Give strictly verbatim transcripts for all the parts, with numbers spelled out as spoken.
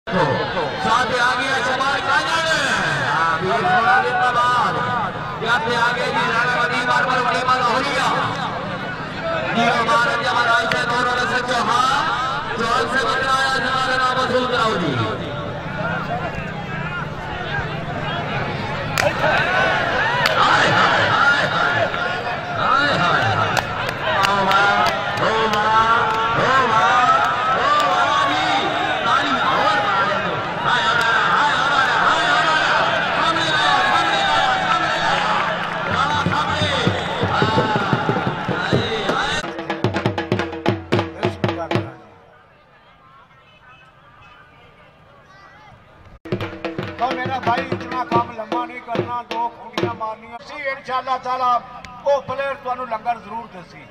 साथ आ गया शमाल काजल वीर थोड़ा जिंदाबाद याते आगे जी रणवती मार्बल बड़ी माल होरिया जी हमारे जमाराज से दोनों में से चौहान चौहान से बदलाया जमाना नाम वसूल कराओ जी हाय हाय हाय हाय हाय हाय इंशाअल्लाह ताला वो प्लेयर तुहानू लंगर जरूर दसी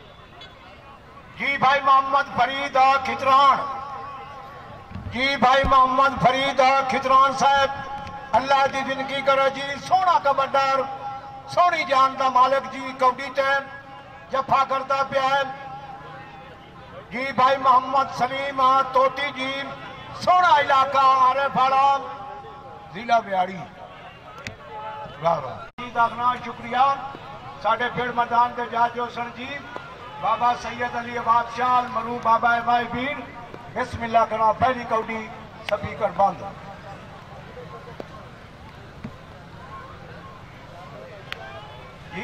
जी भाई मोहम्मद फरीद खितरान जी भाई मोहम्मद फरीद खितरान साहब अल्लाह की जिंदगी करो जी सोहना कबड्डर सोहनी जान का मालिक जी कौडी टैम जफा करता पिया जी भाई मोहम्मद सलीम तोती जी सोहना इलाका आरेफाड़ा जिला बिहाड़ी वाह वाह दाखना शुक्रिया साढ़े पेड़ मैदान के जज हुसन जी बाबा सैयद अली बादशाह मरू बाबा भाई वीर बिस्मिल्लाह करा पहली कौडी स्पीकर बंद जी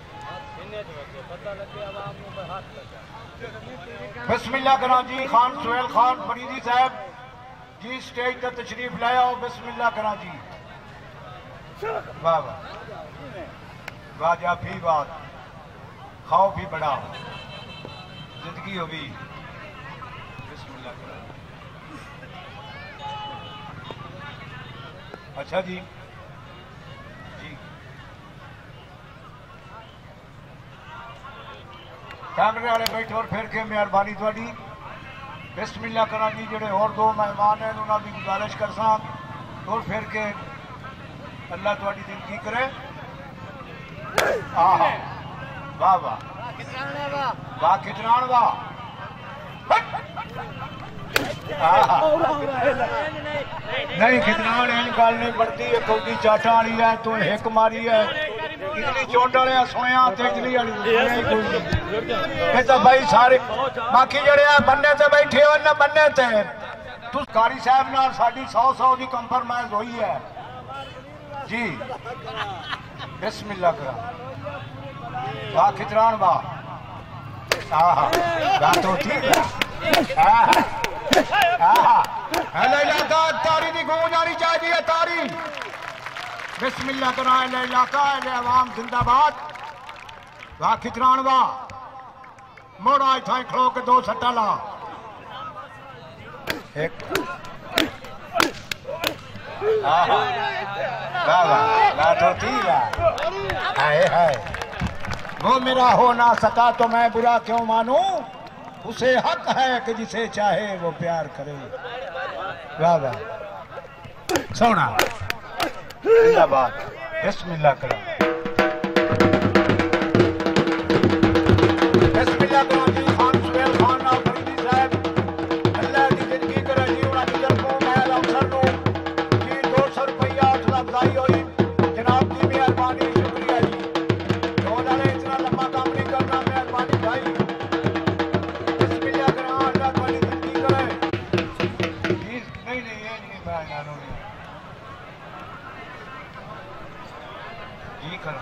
बिस्मिल्लाह करा जी खान सुहेल खान फरीदी साहब जी स्टेज तक तशरीफ लाया बिस्मिल्लाह करा जी वाह वाह वाजा भी बात खाओ भी बड़ा जिंदगी होगी अच्छा जी जी कैमरे वाले बैठे और फिर के मेहरबानी थोड़ी बिस्मिल्लाह करा जी जेडे और दो मेहमान हैं उन्होंने भी गुजारिश कर सा और फिर के अल्लाह थोड़ी जिंदगी करे वाह वाह वाह खितरान वाह नहीं खितरान इन गल नहीं बढ़ती है कौडी चाटा वाली है तू हिक मारी है इतनी चोट वाले सुनिया इतनी वाली तो भाई सारे बाकी जड़े बन्ने से बैठे हो ना बन्ने ते तू कारी साहब नाल साडी सौ सौ की कंप्रोमाइज हुई है जी बिस्मिल्लाह करा वाह खितरान वाह तो ठीक है इलाका तारी की गूंज आनी चाहिए तारी बिस्मिल्लाह करा इलाका अवाम जिंदाबाद वाह खितरान वाह मोड़ा इतना खड़ो के दो सट्टा ला एक वाह वाह तो ठीक है हाय हाय वो मेरा हो ना सका तो मैं बुरा क्यों मानूं उसे हक है कि जिसे चाहे वो प्यार करे वाह वाह सोना जिंदाबाद बिस्मिल्लाह करो बिस्मिल्लाह करो जी खान सुहेल खान ना फरीदी साहब अल्लाह की जिंदगी करे जी उन्हां दी तरफों महल अफसर नूं जी दो सौ रुपया हौसला अफजाई होई जनाब की मेहरबानी शुक्रिया जी दो वाले इतना लंबा काम नहीं करना मेहरबानी भाई बिस्मिल्लाह करो अल्लाह थोड़ी जिंदगी करे जी नहीं नहीं ये नहीं मैं यारों जी कर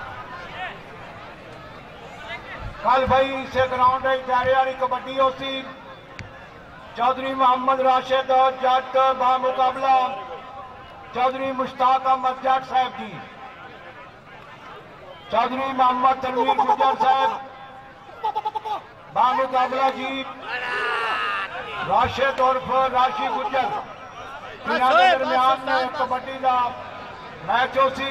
कल भाई इसे ग्राउंड जाने वाली कबड्डी होती चौधरी मोहम्मद राशिद जट बामुकाबला चौधरी मुश्ताक अहमद जट साहब जी चौधरी मोहम्मद तनवीर गुजर साहब बामुकाबला जी राशिद उर्फ राशि गुजर दरमियान में कबड्डी का मैच होती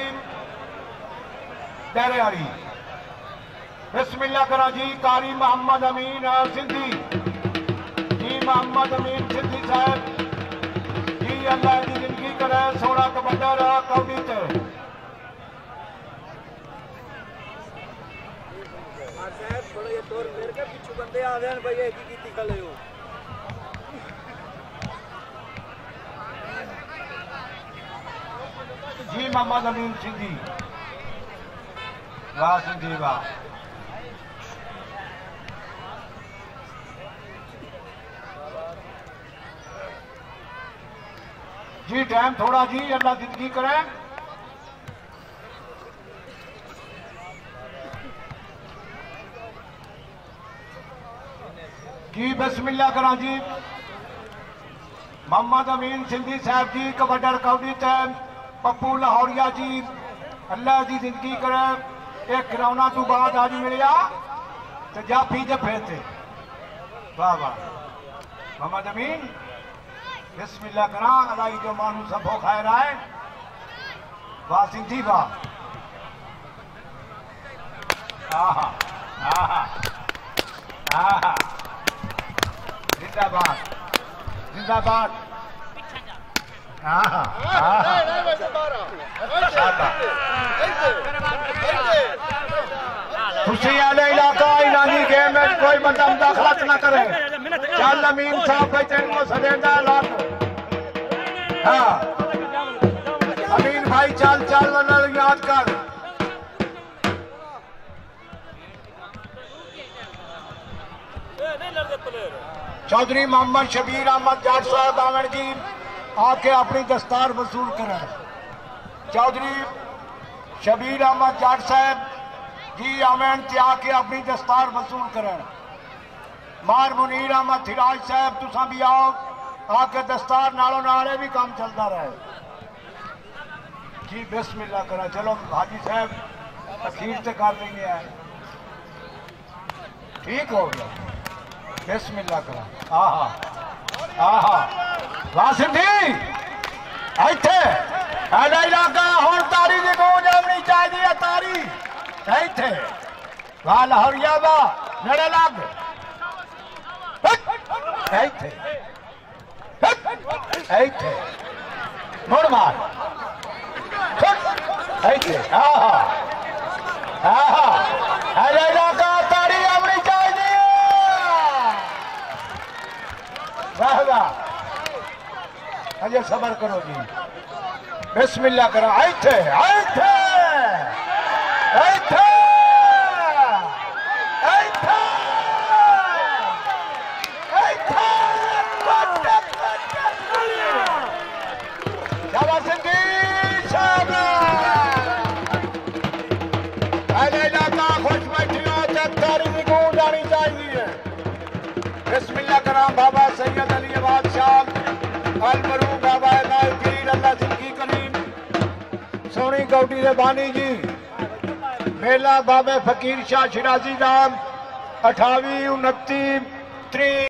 तेरे वाली बिस्मिल्लाह करा जी कारी मोहम्मद अमीन सिंधी जी मोहम्मद अमीन सिंधी साहब जी अल्लाह की जिंदगी करे सोना कबड्डर कौडी ते बंदे आ गए भाई एक ही की मोहम्मद अमीन सिंधी। वाह सिंधी वाह। जी टाइम थोड़ा जी, अल्लाह जिंदगी करे। जी बिस्मिल्लाह करा जी। मोहम्मद अमीन सिंधी साहब जी कबड्डा कौडी तैम पप्पू लाहौरिया जी अल्लाह की जिंदगी करे। एक खिलौना तू बाद आज मिलिया तो जाफी जफे थे। वाह वाह मोहम्मद अमीन बिस्मिल्लाह करा। अल्लाह जो मानू सबो खैर आए। वाह सिंधी वाह। आहा आहा आहा जिंदाबाद जिंदाबाद। आहा आहा खुशी वाले इलाका इलानी गेम में कोई बंदा मुदाखलत न करे। चल अमीन साहब भाई तेन को सदेंदा लाख। हाँ अमीन भाई चल चल याद कर। चौधरी मोहम्मद शबीर अहमद जाट साहब आवन जी आके अपनी दस्तार वसूल करें। चौधरी शबीर अहमद जाट साहब जी आवन ते आके अपनी दस्तार वसूल करें। मार मुनीर अहमद थिराज साहब तुसा भी आओ आके दस्तार नालों नाले भी काम चलता रहे। जी बिस्मिल्लाह करा। चलो हाजी साहब अखीर से कर देंगे। ठीक हो गया बिस्मिल्लाह करा। आहा आहा वाह सिंधी इत्थे साडा इलाका हुण तारी दी गूंज आवनी चाहिए। तारी इत्थे वाह लाहौरिया वाह नेड़े लग इत्थे इत्थे मुड़ मार इत्थे। आहा आहा साडा इलाका तारी आवनी चाहिए। वाह वाह अजय सबर करो जी बिस्मिल्लाह करो। आइथे आइथे आइथे आइथे आइथे शाबाश सिंधी शाबाश। अरे इलाका खुश बैठियो तारी की गूंज आनी चाहिए। बिस्मिल्लाह करा। बाबा सैयद अली बादशाह अलमरू बाबा नाइफीर अल्लाह जिंदगी करीम सोनी कौटी दे बानी जी मेला बाबे फकीर शाह शिराजी नाम अठावी उनती त्री